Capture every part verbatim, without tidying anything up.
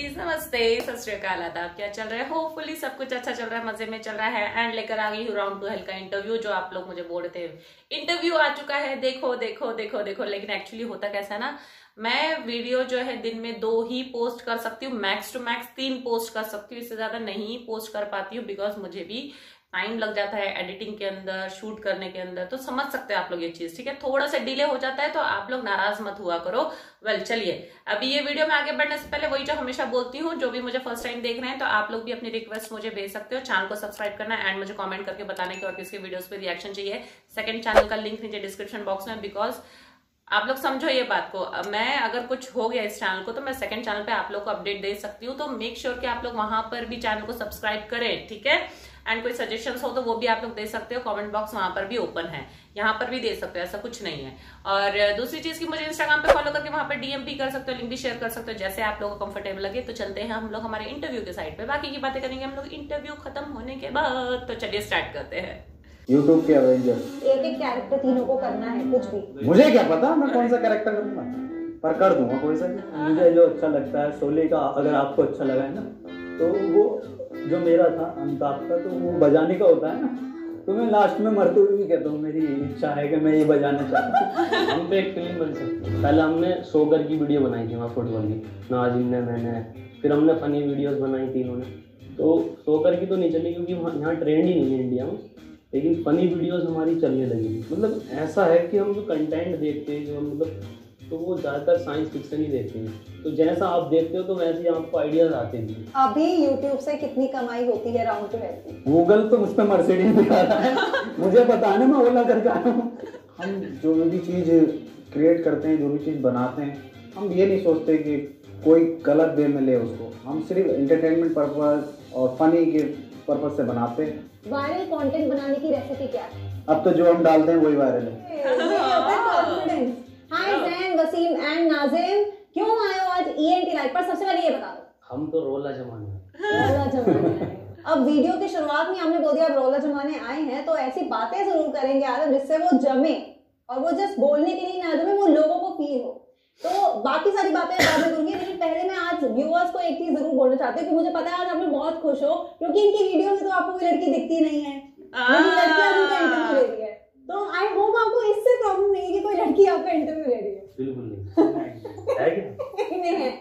Guys, नमस्ते, सत श्री अकाल, आदाब। क्या चल रहा है? होपफुली सब कुछ अच्छा चल रहा है, मजे में चल रहा है। एंड लेकर आ गई हूँ राउंड टू हेल का इंटरव्यू, जो आप लोग मुझे बोल रहे थे इंटरव्यू आ चुका है, देखो देखो देखो देखो। लेकिन एक्चुअली होता कैसा है ना, मैं वीडियो जो है दिन में दो ही पोस्ट कर सकती हूँ, मैक्स टू मैक्स तीन पोस्ट कर सकती हूँ, इससे ज्यादा नहीं पोस्ट कर पाती हूँ, बिकॉज मुझे भी टाइम लग जाता है एडिटिंग के अंदर, शूट करने के अंदर। तो समझ सकते हैं आप लोग ये चीज, ठीक है। थोड़ा सा डिले हो जाता है तो आप लोग नाराज मत हुआ करो। वेल well, चलिए अभी ये वीडियो में आगे बढ़ने से पहले वही जो हमेशा बोलती हूँ, जो भी मुझे फर्स्ट टाइम देख रहे हैं तो आप लोग भी अपनी रिक्वेस्ट मुझे भेज सकते हो। चैनल को सब्सक्राइब करना एंड मुझे कमेंट करके बताने की और किसके वीडियोस पे रिएक्शन चाहिए। सेकंड चैनल का लिंक नीचे डिस्क्रिप्शन बॉक्स में, बिकॉज आप लोग समझो ये बात को, मैं अगर कुछ हो गया इस चैनल को तो मैं सेकंड चैनल पे आप लोग को अपडेट दे सकती हूँ। तो मेक श्योर कि आप लोग वहां पर भी चैनल को सब्सक्राइब करें, ठीक है। एंड कोई सजेशंस हो तो वो भी आप लोग दे सकते हो, कमेंट बॉक्स वहां पर भी ओपन है, यहाँ पर भी दे सकते हो, ऐसा कुछ नहीं है। और दूसरी चीज की मुझे इंस्टाग्राम पे फॉलो करके वहां पर डीएम भी कर सकते हो, लिंक भी शेयर कर सकते हो, जैसे आप लोगों को कंफर्टेबल लगे। तो चलते हैं हम लोग हमारे इंटरव्यू के साइड पे, बाकी की बातें करेंगे हम लोग इंटरव्यू खत्म होने के बाद। तो चलिए स्टार्ट करते हैं। यूट्यूब के अवेंजर एक एक कैरेक्टर तीनों को करना है, कुछ भी। मुझे क्या पता मैं कौन सा कैरेक्टर करूंगा, पर कर दूंगा कोई सा। मुझे जो अच्छा लगता है शोले का, अगर आपको अच्छा लगा है ना, तो वो जो मेरा था अमिताभ का, तो वो बजाने का होता है ना, तो मैं लास्ट में मरते हुए भी कहता हूँ मेरी इच्छा है कि मैं ये बजाना चाहता हूँ। हम पे एक फिल्म बन सकती है। पहले हमने सोकर की वीडियो बनाई थी वहाँ फुटबॉल की, नाजिम ने, मैंने, फिर हमने फनी वीडियोस बनाई थी इन्होंने। तो सोकर की तो नहीं चली क्योंकि यहाँ ट्रेंड ही नहीं है इंडिया में, लेकिन फनी वीडियोस हमारी चलने लगी। मतलब ऐसा है कि हम जो कंटेंट देखते हैं, जो मतलब, तो वो ज़्यादातर साइंस फिक्शन ही देखते हैं। तो जैसा आप देखते हो तो वैसे ही आपको आइडियाज आते हैं। अभी यूट्यूब से कितनी कमाई होती है राउंड टू हेल की? गूगल तो मुझ पे मर्सिडीज दिखा रहा है, मुझे पता है ना, मैं ओला करके आया हूँ। हम जो भी चीज़ क्रिएट करते हैं, जो भी चीज़ बनाते हैं, हम ये नहीं सोचते कि कोई गलत वे में ले उसको। हम सिर्फ एंटरटेनमेंट पर्पज और फनी के पर्पज से बनाते हैं। वायरल कंटेंट बनाने की रेसिपी क्या है? अब तो जो हम डालते हैं वही वायरल है। Confidence. Hi Zain, Wasim and Nazim, क्यों आए हो आज ईएनटी लाइव पर? सबसे पहले ये बता दो। हम तो रोला जमाने रोला जमाने अब वीडियो की शुरुआत में हमने बोल दिया अब रोला जमाने आए हैं, तो ऐसी बातें जरूर करेंगे आज जिससे वो जमे, और वो जस्ट बोलने के लिए ना जमे, वो लोगों को फील हो। तो बाकी सारी बातें बाद में करूंगी, लेकिन पहले मैं आज व्यूअर्स को एक चीज जरूर बोलना चाहती हूँ कि मुझे पता है आज आप लोग बहुत खुश हो, क्योंकि इनकी वीडियो में तो आपको कोई लड़की दिखती नहीं है, लेकिन लड़की आज उनका इंटरव्यू ले रही है। तो आई होप आपको इससे प्रॉब्लम नहीं है कि कोई लड़की आपका इंटरव्यू ले रही है। बिल्कुल नहीं है क्या? नहीं है।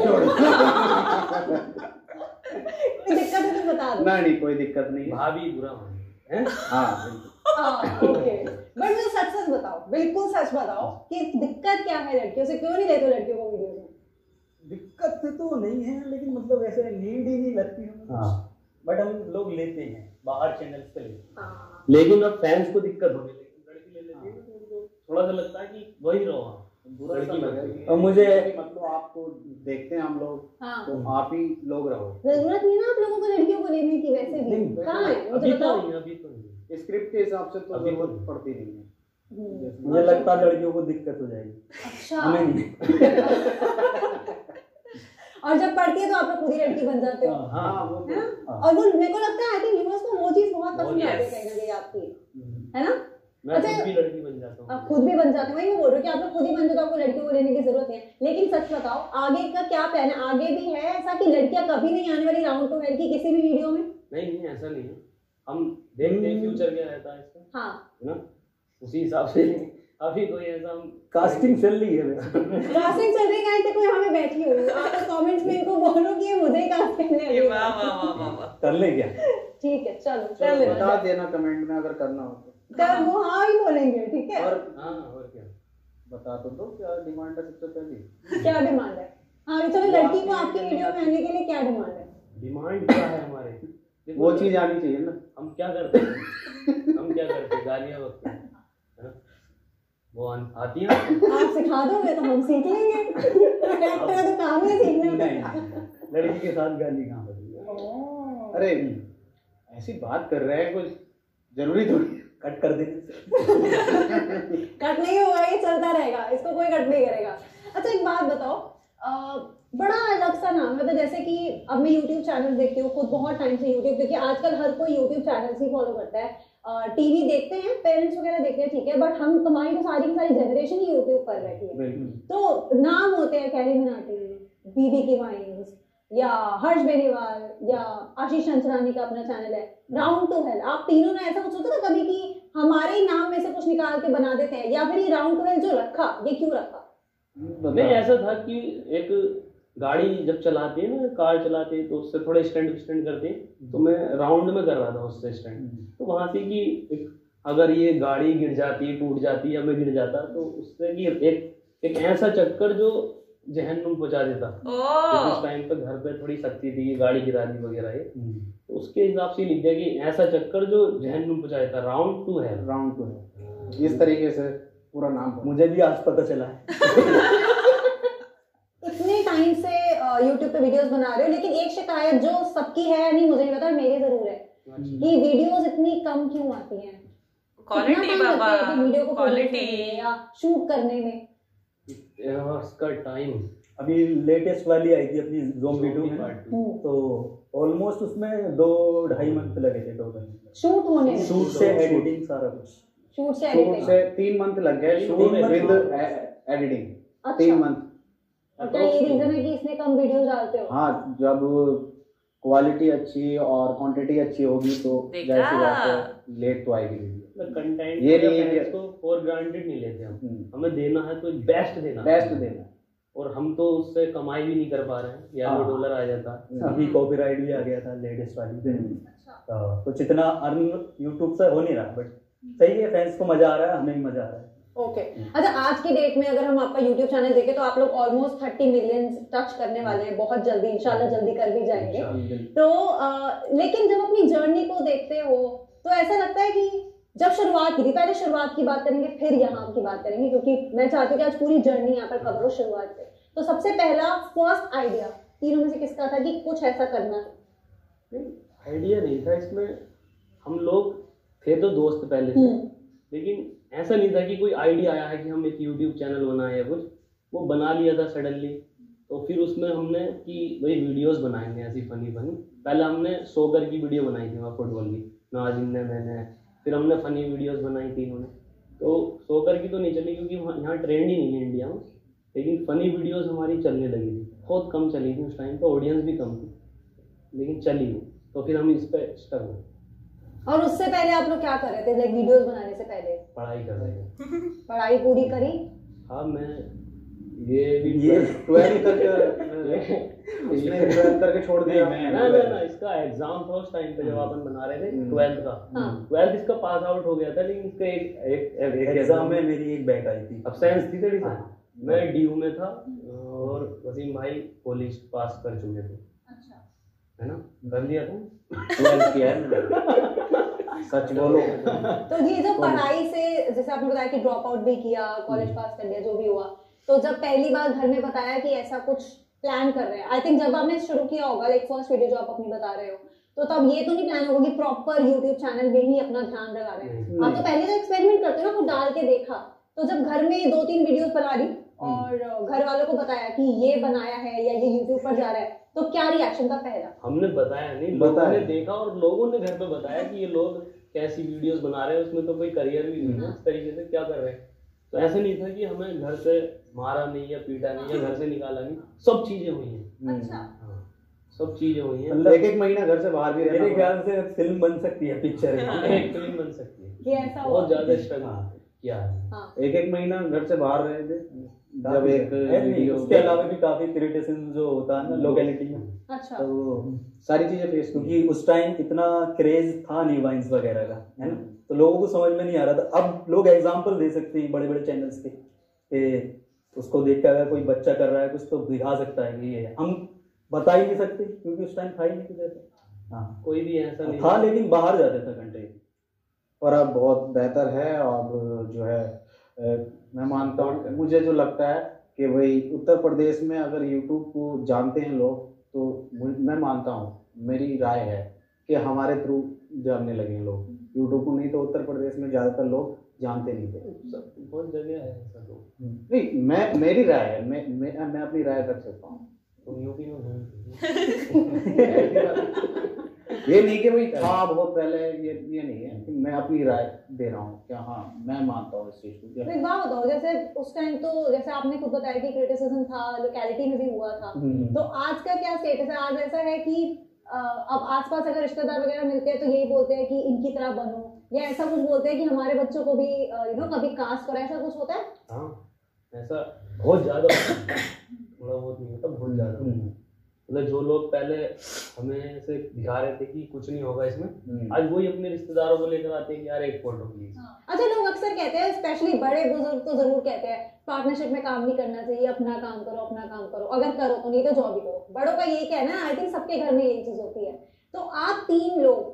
कोई दिक्कत है तो बता दो। नहीं, कोई दिक्कत नहीं है। भाभी बुरा माने हैं? हाँ ओके, बट मुझे सच सच बताओ, बिल्कुल सच बताओ कि दिक्कत क्या है लड़कियों से, क्यों नहीं लेते हो लड़कियों को वीडियो में? दिक्कत तो नहीं है, लेकिन मतलब ऐसे नीड ही नहीं लगती हमें। हाँ, बट हम लोग लेते हैं, बाहर चैनल्स पे लेते हैं। हाँ। लेकिन अब फैंस को दिक्कत होने लगी, लड़की ले लेती है तो उनको थोड़ा सा लगता है कि वही रहो, लड़की लगे। और मुझे मतलब आपको देखते हैं हम लोग, हाँ। तो आप ही लोग रहो। जरूरत नहीं ना आप लोगों को लड़कियों को लेने की, वैसे भी कहाँ है मुझे बताओ। अभी तो नहीं, स्क्रिप्ट के हिसाब से तो जरूरत पड़ती नहीं है। मुझे लगता है लड़कियों को दिक्कत हो जाएगी। अच्छा। हमें नहीं। और जब पढ़ती है तो आप लोग खुद ही लड़की बन जाते हो। हाँ, वो है ना? और वो मेरे को लगता है आई थिंक व्यूअर्स को वो चीज बहुत पसंद आती है कहीं ना कहीं आपकी, है ना? मैं अच्छा, खुद भी लड़की बन जाता हूँ। आप खुद भी बन जाते हो, वही मैं बोल रही हूँ कि आप लोग खुद ही बन जाते हो, आपको लड़कियों को लेने की जरूरत नहीं है। लेकिन सच बताओ आगे का क्या प्लान है? आगे भी है ऐसा कि लड़कियां कभी नहीं आने वाली राउंड टू हेल की किसी भी वीडियो में? नहीं नहीं, ऐसा नहीं है, हम देखते हैं फ्यूचर क्या रहता है इसका, हाँ, है ना, उसी हिसाब से। अभी कोई ऐसा हम कास्टिंग चल रही है। कास्टिंग चल रही है, कोई हमें बैठी हुई है, आप कमेंट्स में इनको बोलो कि ये मुझे ही कास्ट करने वाली है। वाह वाह वाह वाह वाह। कर ले क्या? ठीक है, चलो कर ले, बता देना कमेंट में अगर करना हो तो। कर वो हाँ ही बोलेंगे, ठीक है। और हाँ, और क्या बता तो दो क्या डिमांड है सबसे पहली? क्या डिमांड है? हाँ चलो, लड़की को आपकी वीडियो में आने के लिए क्या डिमांड है? डिमांड क्या है हमारे? वो चीज आनी चाहिए ना। हम क्या करते हैं, हम क्या करते हैं, गालियाँ बकते हैं, है ना? वो आती है, आप सिखा दोगे तो हम सीख लेंगे। एक्टर का तो काम है सीखना। नहीं, लड़की के साथ गाली कहाँ बदली? अरे ऐसी बात कर रहे हैं, कुछ जरूरी थोड़ी कट कर देंगे। कट नहीं होगा, ये चलता रहेगा, इसको कोई कट नहीं करेगा। अच्छा एक बात बताओ, आ, बड़ा अलग सा नाम है, तो जैसे कि अब मैं यूट्यूब चैनल देखती हूँ खुद बहुत टाइम से यूट्यूब, क्योंकि आजकल हर कोई यूट्यूब चैनल ही फॉलो करता है। टीवी देखते हैं, पेरेंट्स वगैरह देखते हैं, ठीक है, बट हम तुम्हारी तो सारी की सारी जनरेशन ही यूट्यूब पर बैठी है। तो नाम होते हैं कैरी मिनाटी, बीबी की वाइन्स, या हर्ष बेनीवाल या आशीष अंचरानी का अपना चैनल है राउंड टू हेल, आप तीनों ने ऐसा कुछ सोचा था कभी कि हमारे ही नाम में से कुछ निकाल के बना देते हैं, या फिर ये राउंड टू हेल जो रखा ये क्यों रखा? नहीं, ऐसा था कि एक गाड़ी जब चलाते हैं ना, कार चलाते हैं तो उससे थोड़ा स्टैंड स्टैंड करते हैं, तो मैं राउंड में कर रहा था उससे स्टैंड, तो वहां से कि एक अगर ये गाड़ी गिर जाती टूट जाती या मैं गिर जाता तो उससे कि एक एक ऐसा चक्कर जो जहन्नुम पहुंचा देता। ओह उस टाइम पे घर पे थोड़ी सख्ती थी, गाड़ी गिरा दी वगैरह है, तो उसके हिसाब से लिख दिया कि ऐसा चक्कर जो जहन्नुम पहुंचा देता, राउंड टू है। राउंड टू है, इस तरीके से पूरा नाम। मुझे भी आज पता चला है। इतने टाइम से यूट्यूब पे वीडियोस बना रहे हो, लेकिन एक शिकायत जो सबकी है, नहीं मुझे नहीं पता, मेरी जरूर है कि वीडियोस इतनी कम क्यों आती हैं? क्वालिटी बाबा, वीडियो को क्वालिटी या शूट करने में उसका टाइम अभी लेटेस्ट वाली आई थी अपनी ज़ोंबी टू में, तो ऑलमोस्ट उसमें दो ढाई मंथ लगे थे टोटल शूट होने में, शूट से एडिटिंग सारा कुछ। शूट से शूट एडिटिंग से तीन मंथ लग गए, तीन शूट मंथ विद अच्छा। एडिटिंग तीन मंथ। और क्या ये रीजन है कि इसने कम वीडियोस डालते हो? हाँ, जब क्वालिटी अच्छी और क्वांटिटी अच्छी होगी तो देखा। जाहिर सी बात है लेट तो आएगी वीडियो। कंटेंट ये नहीं है कि- इसको फॉर ग्रांटेड नहीं लेते हम, हम्म। हमें देना है तो बेस्ट देना है। बेस्ट देना। और हम तो उससे कमाई भी नहीं कर पा रहे हैं, या हाँ। डॉलर आ जाता। अभी कॉपीराइट भी आ गया था लेटेस्ट वाली पे, अच्छा। तो कुछ इतना अर्न यूट्यूब से हो नहीं रहा, बट सही है, फैंस को मजा आ रहा है, हमें भी मजा आ रहा है। ओके अच्छा, आज की डेट में अगर हम आपका यूट्यूब चैनल देखें तो आप लोग ऑलमोस्ट थर्टी मिलियन टच करने वाले हैं बहुत जल्दी, इंशाल्लाह जल्दी कर भी जाएंगे। तो आ, लेकिन जब अपनी जर्नी को देखते हो तो ऐसा लगता है कि जब शुरुआत की थी, पहले शुरुआत की बात करेंगे फिर यहाँ की बात करेंगे, क्योंकि मैं चाहती हूँ कि आज पूरी जर्नी यहाँ पर कवर हो शुरुआत से। तो सबसे पहला फर्स्ट आइडिया तीनों में से किसका था कि कुछ ऐसा करना है? आइडिया नहीं था इसमें, हम लोग थे तो दोस्त पहले से, लेकिन ऐसा नहीं था कि कोई आइडिया आया है कि हम एक यूट्यूब चैनल बनाए या कुछ, वो बना लिया था सडनली। तो फिर उसमें हमने कि भाई वीडियोस बनाएंगे ऐसी फनी फनी। पहले हमने सोगर की वीडियो बनाई थी वहाँ फुटबॉल की, नाजिम ने मैंने, फिर हमने फनी वीडियोस बनाई थी इन्होंने। तो सोकर की तो नहीं चली क्योंकि वहाँ यहाँ ट्रेंड ही नहीं है इंडिया में, लेकिन फनी वीडियोस हमारी चलने लगी थी, बहुत कम चली थी उस टाइम पर, ऑडियंस भी कम थी, लेकिन चली वो। तो फिर हम इस पर स्टक हुए। और उससे पहले आप लोग क्या कर रहे थे, लाइक वीडियोस बनाने से पहले? पढ़ाई कर रहे थे। पढ़ाई पूरी करी? हाँ, मैं ये भी ये ट्वेल्थ करके उसने ट्वेल्थ करके छोड़ दिया। ना ना ना इसका एग्जाम था उस टाइम पे जब अपन बना रहे थे ट्वेल्थ का। हाँ। ट्वेल्थ इसका पास आउट हो गया था, लेकिन इसका एक एक एक एग्जाम में मेरी एक बैक आई थी, अब्सेंस थी थोड़ी सी। मैं डीयू में था और वसीम भाई पुलिस पास कर चुके थे। अच्छा, है ना, कर लिया था ट्वेल्थ किया है, सच बोलो। तो ये जो पढ़ाई से, जैसे आपने बताया कि ड्रॉप आउट भी किया, कॉलेज पास कर लिया, जो भी हुआ, तो जब पहली बार घर में बताया कि ऐसा कुछ प्लान कर रहे हैं, आई थिंक जब आपने शुरू किया होगा, लाइक फर्स्ट वीडियो जो आप अपनी बता रहे हो, तो तब ये तो नहीं प्लान होगा कि प्रॉपर यूट्यूब चैनल में ही अपना ध्यान लगा रहे हैं। आप तो पहले जो एक्सपेरिमेंट करते हो ना, वो डाल के देखा, तो जब घर में दो तीन वीडियोस बना ली और घर वालों को बताया कि ये बनाया है या ये यूट्यूब पर जा रहा है, तो क्या रिएक्शन था पहला? हमने बताया नहीं, लोगों ने देखा और लोगों ने घर पे बताया कि ये लोग कैसी वीडियोस बना रहे हैं, उसमें तो कोई करियर भी नहीं है, इस तरीके से क्या कर रहे हैं। तो ऐसा नहीं था कि हमें घर से मारा नहीं या पीटा नहीं या घर से निकाला नहीं, सब चीजें हुई हैं। अच्छा, हाँ, सब चीजें हुई हैं। मतलब एक एक महीना घर से बाहर भी रहना मेरे पड़ा। ख्याल से फिल्म बन सकती है, पिक्चर एक फिल्म बन सकती है, ये ऐसा हुआ? बहुत ज्यादा स्ट्रगल किया है। हाँ, एक एक महीना घर से बाहर रहे थे, जब एक है नहीं, वीडियो उसके अलावा भी काफी क्रिटिसिज्म जो होता है ना लोकेलिटी में, अच्छा, तो सारी चीजें फेस की। क्योंकि उस टाइम इतना क्रेज था नहीं वाइन्स वगैरह का, है ना, तो लोगों को समझ में नहीं आ रहा था। अब लोग एग्जांपल दे सकते हैं बड़े बड़े चैनल्स के, कि उसको देख कर अगर कोई बच्चा कर रहा है कुछ तो दिखा सकता है कि ये है। हम बता ही नहीं सकते क्योंकि उस टाइम था ही नहीं कुछ ऐसा। हाँ, कोई भी ऐसा नहीं था, लेकिन बाहर जाते थे कंट्री। और अब बहुत बेहतर है। और जो है अ, मैं मानता हूँ, मुझे जो लगता है कि भाई उत्तर प्रदेश में अगर यूट्यूब को जानते हैं लोग, तो मुझ- मैं मानता हूँ, मेरी राय है कि हमारे थ्रू जानने लगे लोग यूट्यूब को। नहीं तो उत्तर प्रदेश में ज़्यादातर लोग जानते नहीं थे। सब बहुत जगह है ऐसा। तो नहीं, मैं मेरी राय है, मैं मैं, मैं अपनी राय रख सकता हूँ। तुम यूपी में घूम ये नहीं कि भाई था बहुत पहले, ये ये नहीं है कि मैं अपनी राय दे रहा हूँ क्या, हाँ मैं मानता हूँ इस चीज को। तो एक बात बताओ, जैसे उस टाइम तो जैसे आपने खुद बताया कि क्रिटिसिज्म था, लोकेलिटी में भी हुआ था, तो आज का क्या स्टेटस है? आज ऐसा है कि अ, अब आसपास अगर रिश्तेदार वगैरह मिलते हैं तो यही बोलते हैं कि इनकी तरह बनो, या ऐसा कुछ बोलते हैं कि हमारे बच्चों को भी यू नो कभी कास्ट करो, ऐसा कुछ होता है? हाँ ऐसा बहुत ज्यादा थोड़ा बहुत नहीं होता, बहुत ज्यादा। मतलब जो लोग पहले हमें ऐसे दिखा रहे थे कि कुछ नहीं होगा इसमें, आज वही अपने रिश्तेदारों को लेकर आते हैं कि यार एक फोटो प्लीज। अच्छा, लोग अक्सर कहते हैं, स्पेशली बड़े बुजुर्ग तो जरूर कहते हैं पार्टनरशिप में काम नहीं करना चाहिए, अपना काम करो, अपना काम करो, अगर करो तो, नहीं तो जॉब ही करो। बड़ों का यही कहना है, आई थिंक सबके घर में यही चीज होती है। तो आप तीन लोग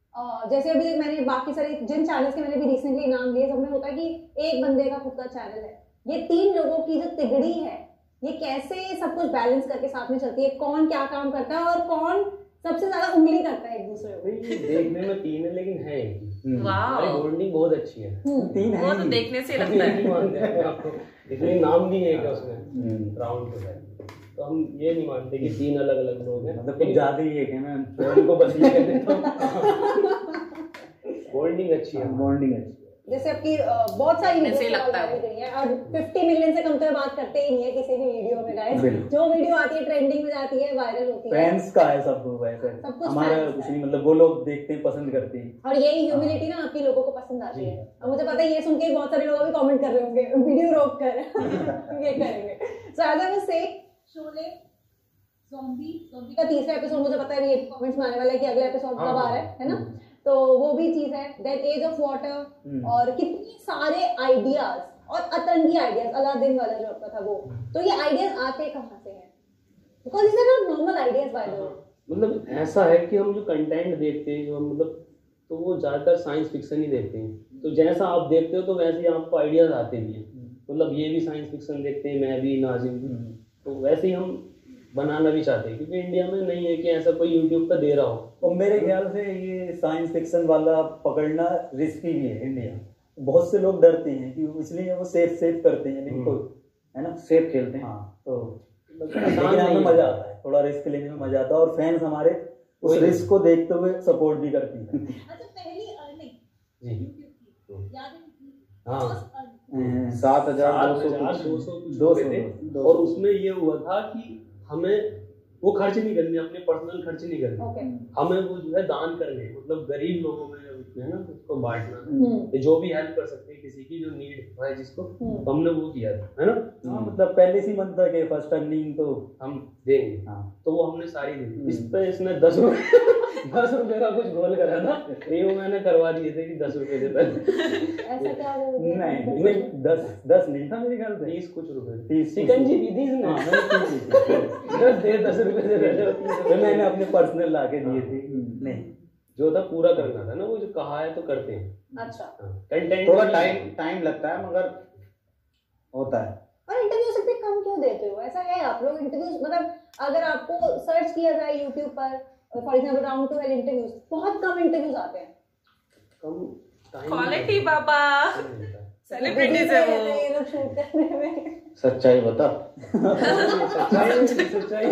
अ, जैसे अभी मैंने बाकी सारे जिन चैनल्स के मैंने भी रिसेंटली नाम लिए, सब में होता है कि एक बंदे का खुद का चैनल है। ये तीन लोगों की जो तिगड़ी है, ये कैसे सब कुछ बैलेंस करके साथ में चलती है? कौन क्या काम करता है और कौन सबसे ज्यादा उंगली करता है एक दूसरे को? देखने में तीन है लेकिन है एक ही। वाह, हमारी बॉन्डिंग बहुत अच्छी है। तीन है वो तो ही। देखने से लगता है। नहीं मानते हैं आपको, इसलिए नाम भी एक है उसमें, राउंड टू है। तो हम ये नहीं मानते कि तीन अलग अलग लोग हैं, मतलब कुछ ज्यादा ही एक है, मैं फ्रेंड को बस ये कह देता हूँ। बॉन्डिंग अच्छी है। बॉन्डिंग अच्छी है। जैसे आपकी अ, बहुत सारी ऐसे ही वीडियो लगता है। गई है और पचास मिलियन से कम तो बात करते ही नहीं है किसी भी वीडियो में गाइस। बिल्कुल। जो वीडियो आती है ट्रेंडिंग में जाती है, वायरल होती है, फैंस का है सब कुछ वैसे, सब कुछ हमारा fans कुछ का नहीं, मतलब वो लोग देखते हैं, पसंद करते हैं। और यही ह्यूमिलिटी ना आपकी लोगों को पसंद आती है। अब मुझे पता है ये सुन के बहुत सारे लोग अभी कमेंट कर रहे होंगे वीडियो रोक कर ये करेंगे। So as I was saying, Sholay zombie zombie का तीसरा एपिसोड, मुझे पता है ये कमेंट्स में आने वाला है कि अगला एपिसोड कब आ रहा है, है ना? तो वो भी चीज है, देन एज ऑफ वाटर, और कितने सारे आइडियाज और अतरंगी आइडियाज, अलादीन वाला जो आपका था वो, तो ये आइडियाज आते कहाँ से हैं? Because these are not normal ideas by the way। मतलब ऐसा है कि हम जो कंटेंट देखते हैं, जो हम मतलब तो वो ज्यादातर साइंस फिक्शन ही देखते हैं। तो जैसा आप देखते हो तो वैसे ही आपको आइडियाज आते भी हैं। मतलब ये भी साइंस फिक्शन देखते हैं, मैं भी, नाजिम भी, तो वैसे ही हम बनाना भी चाहते हैं, क्योंकि इंडिया में नहीं है कि ऐसा कोई यूट्यूब पे दे रहा हो। और मेरे ख्याल से ये साइंस फिक्शन वाला पकड़ना रिस्की भी है इंडिया। बहुत से लोग डरते हैं कि इसलिए वो सेफ सेफ करते हैं, लेकिन कोई है ना, सेफ खेलते हैं। हाँ, तो लेकिन हमें मजा आता है, थोड़ा रिस्क लेने में मजा आता है, और फैंस हमारे उस रिस्क को देखते हुए सपोर्ट भी करती हैं। अच्छा, पहली अर्निंग जी यूट्यूब की याद है कितनी? हाँ, सात हजार दो सौ दो कुछ। सौ कुछ दो रुपए थे। और उसमें ये हुआ था कि हमें वो खर्च नहीं करने, अपने पर्सनल खर्च नहीं करने, ओके, हमें वो जो है दान करने, मतलब गरीब लोगों में है ना उसको बांटना, हम्म, जो भी हेल्प कर सकते हैं किसी की जो नीड है जिसको, हम्म। तो हमने वो किया था, है ना। हाँ, मतलब पहले से ही मन था कि फर्स्ट अर्निंग तो हम देंगे, हाँ, तो वो हमने सारी दी थी। इस पे इसने दस रुपए दस रुपए का कुछ गोल करा था, ये वो मैंने करवा दिए थे कि दस रुपए दे पहले। ऐसा क्या वो? नहीं नहीं, दस दस नहीं था मेरे ख्याल से, तीस कुछ रुपए तीस सिकंजी भी दी इसने। हाँ, मैंने तीस दी थी। दस दे दस रुपए दे पहले तो मैंने अपने पर्सनल ला के दिए थे। नहीं, जो था पूरा करना था ना, वो जो कहा है तो करते हैं। अच्छा, कंटेंट थोड़ा टाइम टाइम लगता है मगर होता है। और इंटरव्यूज इतने कम क्यों देते हो? ऐसा है आप लोग इंटरव्यूज, मतलब अगर आपको सर्च किया जाए यूट्यूब पर for example round two hell interviews, बहुत कम इंटरव्यूज आते हैं। कम टाइम क्वालिटी बाबा, सेलिब्रिटीज है वो। ये लोग शूट करने में सच्चाई बता। सच्चाई सच्चाई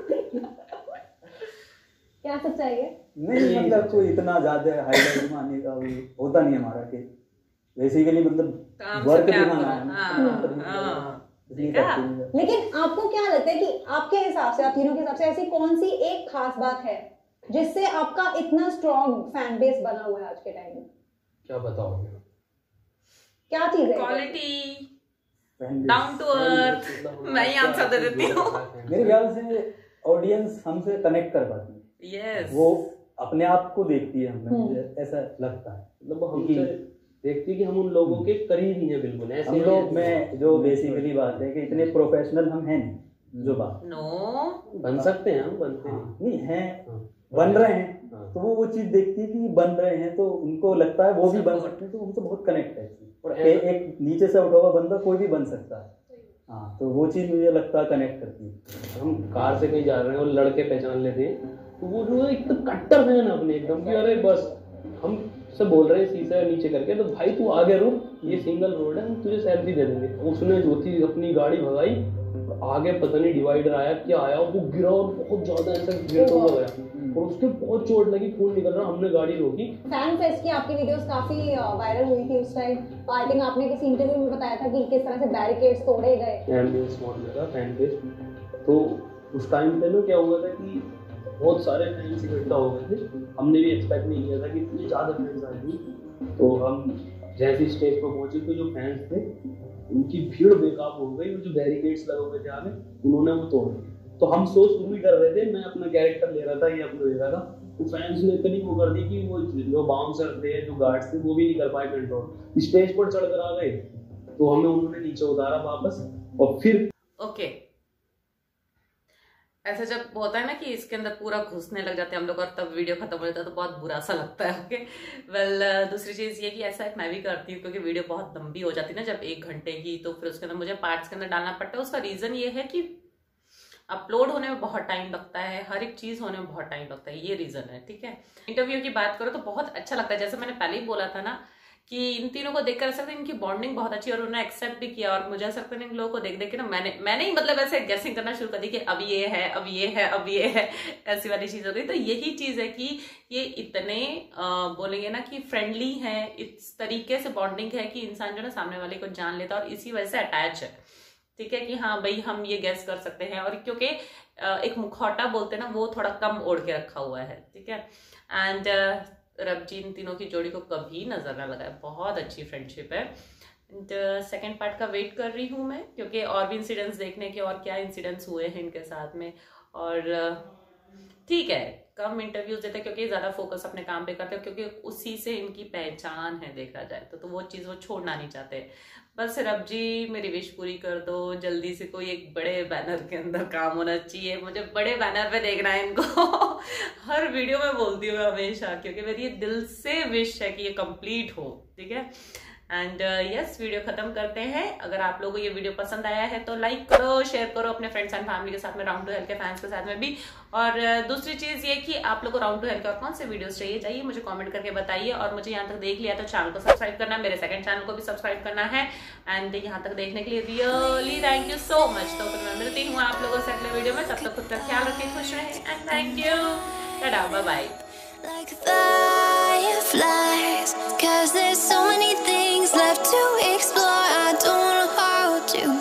क्या सच्चाई है? नहीं मतलब कोई इतना ज्यादा हाईलाइट मानने का वो होता नहीं हमारा, कि बेसिकली मतलब काम से वर्क प्यार दिखाना है करो। ना, हाँ, तभी हाँ, इसलिए देखा? करते हैं। लेकिन आपको क्या लगता है कि आपके हिसाब से, आप तीनों के हिसाब से ऐसी कौन सी एक खास बात है जिससे आपका इतना स्ट्रॉन्ग फैन बेस बना हुआ है आज के टाइम में? क्या बताओगे? क्या चीज है? Quality, Fan base। Down to earth. मैं ही आंसर दे देती हूँ। मेरे ख्याल से ऑडियंस हमसे कनेक्ट कर पाती है, यस, वो अपने आप को देखती है हमें, मुझे ऐसा लगता है। मतलब वो हमसे देखती है कि हम उन लोगों के करीब ही हैं, बिल्कुल ऐसे हम हैं। लोग में जो बेसिकली बात है कि इतने प्रोफेशनल हम हैं नहीं, जो बात नो, बन सकते हैं, हम बनते हैं। हाँ, नहीं है, हाँ। बन रहे हैं, हाँ। तो वो वो चीज देखती है कि बन रहे हैं, तो उनको लगता है वो भी बन सकते हैं, तो उनसे बहुत कनेक्ट है। और ए, एक नीचे से उठा हुआ बंदा कोई भी बन सकता है, हाँ, तो वो चीज मुझे लगता है कनेक्ट करती है। हम कार से कहीं जा रहे हैं और लड़के पहचान लेते हैं, तो वो जो है एकदम कट्टर फैन अपने एकदम कि अरे बस हम से बोल रहे हैं शीशा नीचे करके, तो भाई तू आगे रुक, ये सिंगल रोड है, हम तुझे सेल्फी दे देंगे। उसने जो थी अपनी गाड़ी भगाई, और आगे पता नहीं डिवाइडर आया क्या आया, वो गिरा और बहुत ज्यादा ऐसा गिर हो गया और उसके बहुत चोट लगी, खून निकल रहा। हमने गाड़ी रोकी। फैन फेस्ट की आपकी वीडियोस काफी वायरल हुई थी उस टाइम। आई थिंक आपने किसी इंटरव्यू में बताया था कि किस तरह से बैरिकेड्स तोड़े गए। एम्बियंस मॉल में था फैन फेस्ट। तो उस टाइम पे ना क्या हुआ था कि बहुत सारे फैंस इकट्ठा हो गए थे। हमने भी एक्सपेक्ट नहीं किया था कि इतनी ज़्यादा फैंस आएंगे। तो हम जैसे स्टेज पर पहुंचे तो जो फैंस थे उनकी भीड़ बेकाब हो गई और जो बैरिकेड्स लगे हुए थे आगे उन्होंने वो तोड़ दिए। तो हम शो शुरू ही कर रहे थे, मैं अपना कैरेक्टर ले रहा था, ये अपना ले रहा था। तो फैंस ने इतनी वो कर दी कि वो जो बाउंसर थे, जो गार्ड्स थे, वो भी नहीं कर पाए कंट्रोल, स्टेज पर चढ़कर आ गए। तो हमें उन्होंने नीचे उतारा वापस और फिर ओके ऐसा जब होता है ना कि इसके अंदर पूरा घुसने लग जाते हैं हम लोग और तब वीडियो खत्म हो जाता है तो बहुत बुरा सा लगता है। ओके वेल दूसरी चीज ये कि ऐसा एक मैं भी करती हूँ क्योंकि वीडियो बहुत लंबी हो जाती है ना जब एक घंटे की, तो फिर उसके अंदर मुझे पार्ट्स के अंदर डालना पड़ता है। उसका रीजन ये है कि अपलोड होने में बहुत टाइम लगता है, हर एक चीज होने में बहुत टाइम लगता है, ये रीजन है। ठीक है, इंटरव्यू की बात करो तो बहुत अच्छा लगता है। जैसे मैंने पहले ही बोला था ना कि इन तीनों को देखकर ऐसा लगता है इनकी बॉन्डिंग बहुत अच्छी और उन्होंने एक्सेप्ट भी किया। और मुझे ऐसा लगता है इन लोगों को देख देख के ना मैंने मैंने ही मतलब ऐसे गेसिंग करना शुरू कर दी कि अब ये है अब ये है अब ये है, ऐसी वाली चीज हो गई। तो यही चीज है कि ये इतने आ, बोलेंगे ना कि फ्रेंडली है, इस तरीके से बॉन्डिंग है कि इंसान जो ना सामने वाले को जान लेता है और इसी वजह से अटैच है। ठीक है कि हाँ भाई हम ये गैस कर सकते हैं। और क्योंकि एक मुखौटा बोलते हैं ना वो थोड़ा कम ओढ़ के रखा हुआ है। ठीक है, एंड रबजी इन तीनों की जोड़ी को कभी नजर ना लगाए, बहुत अच्छी फ्रेंडशिप है। एंड सेकेंड पार्ट का वेट कर रही हूँ मैं क्योंकि और भी इंसिडेंट्स देखने के और क्या इंसिडेंट्स हुए हैं इनके साथ में। और ठीक है कम इंटरव्यूज देते क्योंकि ज्यादा फोकस अपने काम पे करते हैं क्योंकि उसी से इनकी पहचान है देखा जाए तो, तो वो चीज वो छोड़ना नहीं चाहते। बस रबजी मेरी विश पूरी कर दो, जल्दी से कोई एक बड़े बैनर के अंदर काम होना चाहिए, मुझे बड़े बैनर पे देखना है इनको हर वीडियो में बोलती हूँ हमेशा क्योंकि मेरी ये दिल से विश है कि ये कंप्लीट हो। ठीक है, एंड यस वीडियो खत्म करते हैं। अगर आप लोगों को ये वीडियो पसंद आया है तो लाइक करो, शेयर करो अपने फ्रेंड्स एंड फैमिली के साथ में, राउंड टू हेल्थ के फैंस के साथ में भी। और uh, दूसरी चीज ये कि आप लोग को राउंड टू हेल्थ के और कौन से वीडियोस चाहिए चाहिए मुझे कमेंट करके बताइए। और मुझे यहाँ तक देख लिया तो चैनल को सब्सक्राइब करना, मेरे सेकंड चैनल को भी सब्सक्राइब करना है। एंड यहाँ तक देखने के लिए really thank you so much. तो फिर मैं मिलती हूँ आप लोगों से अगले वीडियो में, तब तक खुद का ख्याल रखें, खुश रहें and thank you, tata bye bye.